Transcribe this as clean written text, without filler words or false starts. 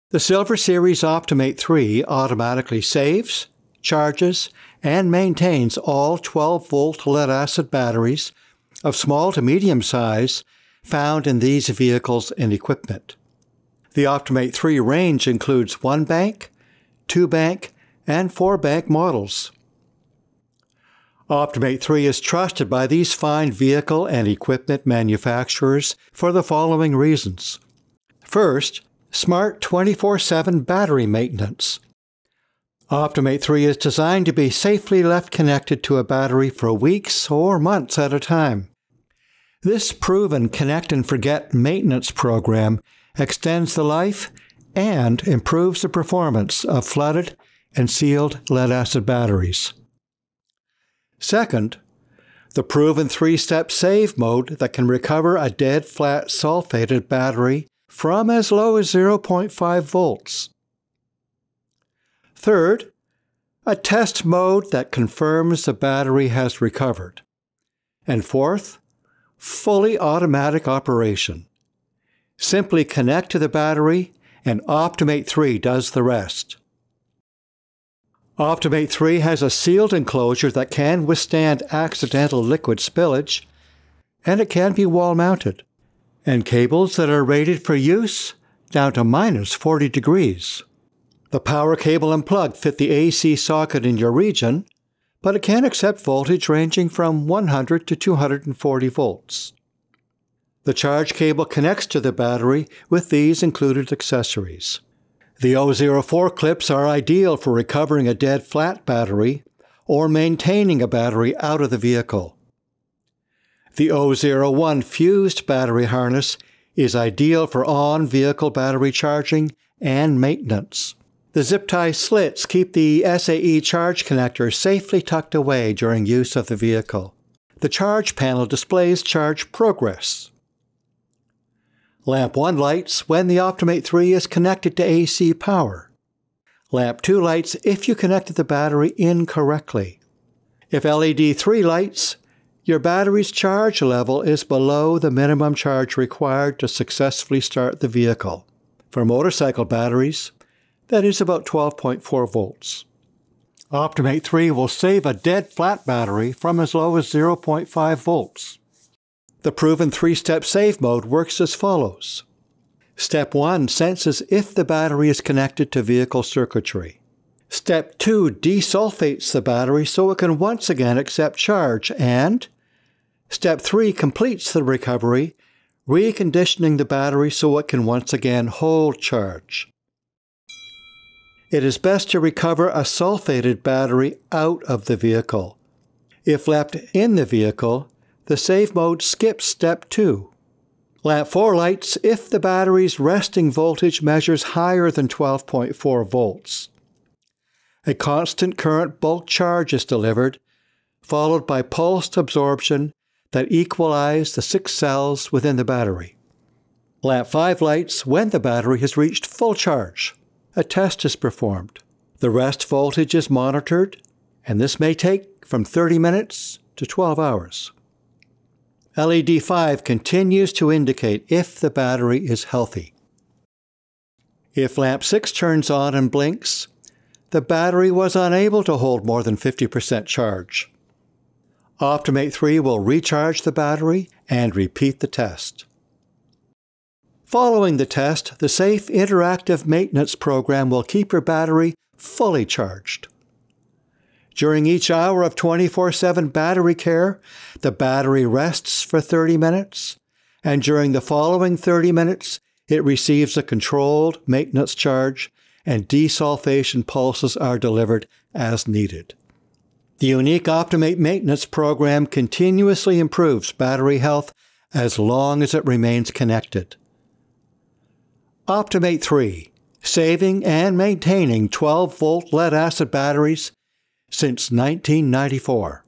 The Silver Series OptiMate 3 automatically saves, charges, and maintains all 12-volt lead-acid batteries of small to medium size found in these vehicles and equipment. The OptiMate 3 range includes 1-bank, 2-bank, and 4-bank models. OptiMate 3 is trusted by these fine vehicle and equipment manufacturers for the following reasons. First, smart 24/7 battery maintenance. OptiMate 3 is designed to be safely left connected to a battery for weeks or months at a time. This proven connect-and-forget maintenance program extends the life and improves the performance of flooded and sealed lead-acid batteries. Second, the proven 3-step save mode that can recover a dead flat sulfated battery from as low as 0.5 volts. Third, a test mode that confirms the battery has recovered. And fourth, fully automatic operation. Simply connect to the battery and OptiMate 3 does the rest. OptiMate 3 has a sealed enclosure that can withstand accidental liquid spillage, and it can be wall-mounted, and cables that are rated for use down to -40 degrees. The power cable and plug fit the AC socket in your region, but it can accept voltage ranging from 100 to 240 volts. The charge cable connects to the battery with these included accessories. The 004 clips are ideal for recovering a dead flat battery or maintaining a battery out of the vehicle. The 001 fused battery harness is ideal for on-vehicle battery charging and maintenance. The zip-tie slits keep the SAE charge connector safely tucked away during use of the vehicle. The charge panel displays charge progress. Lamp 1 lights when the OptiMate 3 is connected to AC power. Lamp 2 lights if you connected the battery incorrectly. If LED 3 lights, your battery's charge level is below the minimum charge required to successfully start the vehicle. For motorcycle batteries, that is about 12.4 volts. OptiMate 3 will save a dead flat battery from as low as 0.5 volts. The proven 3-step save mode works as follows. Step 1 senses if the battery is connected to vehicle circuitry. Step 2 desulfates the battery so it can once again accept charge, and Step 3 completes the recovery, reconditioning the battery so it can once again hold charge. It is best to recover a sulfated battery out of the vehicle. If left in the vehicle, the save mode skips Step 2. Lamp 4 lights if the battery's resting voltage measures higher than 12.4 volts. A constant current bulk charge is delivered, followed by pulsed absorption that equalize the 6 cells within the battery. Lamp 5 lights when the battery has reached full charge. A test is performed. The rest voltage is monitored, and this may take from 30 minutes to 12 hours. LED 5 continues to indicate if the battery is healthy. If lamp 6 turns on and blinks, the battery was unable to hold more than 50% charge. OptiMate 3 will recharge the battery and repeat the test. Following the test, the safe interactive maintenance program will keep your battery fully charged. During each hour of 24/7 battery care, the battery rests for 30 minutes, and during the following 30 minutes, it receives a controlled maintenance charge, and desulfation pulses are delivered as needed. The unique OptiMate maintenance program continuously improves battery health as long as it remains connected. OptiMate 3, saving and maintaining 12-volt lead-acid batteries since 1994.